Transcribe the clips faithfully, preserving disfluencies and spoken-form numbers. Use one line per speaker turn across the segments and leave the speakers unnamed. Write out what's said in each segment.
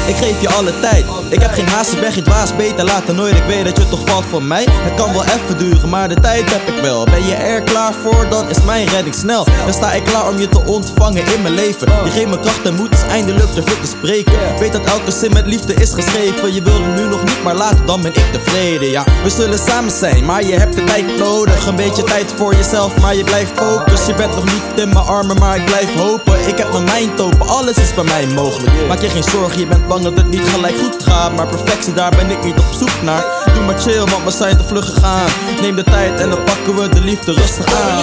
Ik geef je alle tijd. Ik heb geen haast, ik ben geen dwaas, beter later nooit. Ik weet dat je toch valt voor mij. Het kan wel even duren, maar de tijd heb ik wel. Ben je er klaar voor, dan is mijn redding snel. Dan sta ik klaar om je te ontvangen in mijn leven. Je geeft me kracht en moed, dus eindelijk durf ik te spreken. Weet dat elke zin met liefde is geschreven. Je wilde nu nog niet, maar later dan ben ik tevreden. Ja, we zullen samen zijn, maar je hebt de tijd nodig. Een beetje tijd voor jezelf, maar je blijft focus. Je bent nog niet in mijn armen, maar ik blijf hopen. Ik heb mijn mind open, alles is bij mij mogelijk. Maak je geen zorgen, je bent bang dat het niet gelijk goed gaat. Maar perfectie, daar ben ik niet op zoek naar. Doe maar chill, want we zijn te vlug gegaan. Neem de tijd en dan pakken we de liefde rustig aan.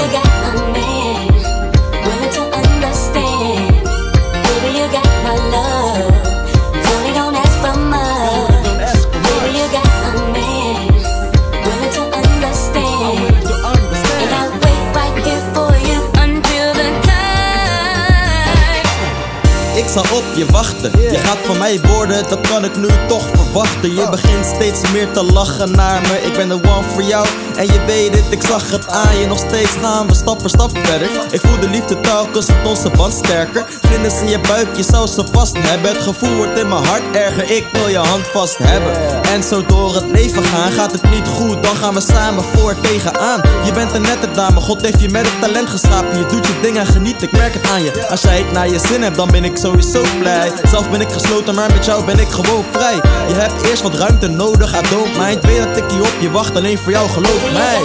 Ik zal op je wachten. Je gaat van mij worden, dat kan ik nu toch verwachten. Je begint steeds meer te lachen naar me. Ik ben de one voor jou en je weet het, ik zag het aan je. Nog steeds gaan we stap voor stap verder. Ik voel de liefde telkens, wordt onze band sterker. Vlinders in je buik, je zou ze vast hebben. Het gevoel wordt in mijn hart erger, ik wil je hand vast hebben. En zo door het leven gaan, gaat het niet goed, dan gaan we samen voor tegenaan. Je bent een nette dame, God heeft je met het talent geschapen. Je doet je dingen, geniet, ik merk het aan je. Als jij het naar je zin hebt, dan ben ik sowieso blij. Zelf ben ik gesloten, maar met jou ben ik gewoon vrij. Je hebt eerst wat ruimte nodig, I don't mind. Weet dat ik hier op je wacht, alleen voor jou, geloof mij.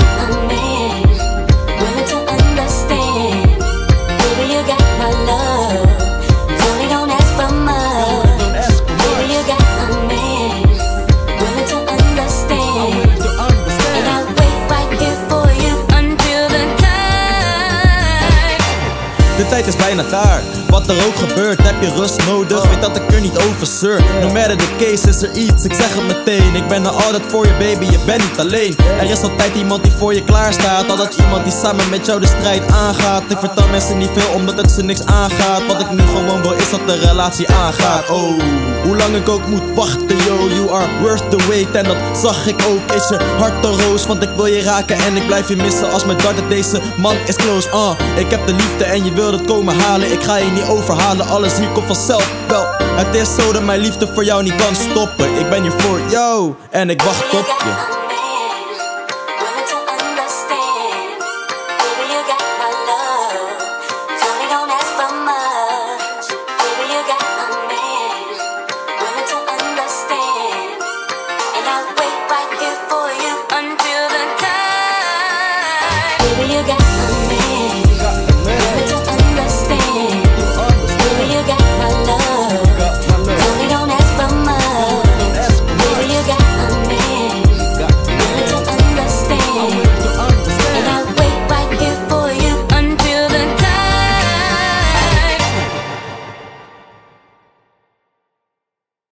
De tijd is bijna klaar. Wat er ook gebeurt, heb je rust nodig. Weet dat ik er niet over zeur. No matter the case is er iets, ik zeg het meteen. Ik ben er altijd voor je baby, je bent niet alleen. Er is altijd iemand die voor je klaar staat. Altijd iemand die samen met jou de strijd aangaat. Ik vertel mensen niet veel omdat het ze niks aangaat. Wat ik nu gewoon wil is dat de relatie aangaat. Oh, hoe lang ik ook moet wachten, yo. You are worth the wait. En dat zag ik ook, is je hart een roos. Want ik wil je raken en ik blijf je missen. Als mijn darten, deze man is close. uh, Ik heb de liefde en je wilt het komen halen. Ik ga je niet overhalen, alles hier komt vanzelf. Wel, het is zo dat mijn liefde voor jou niet kan stoppen. Ik ben hier voor jou en ik wacht op je.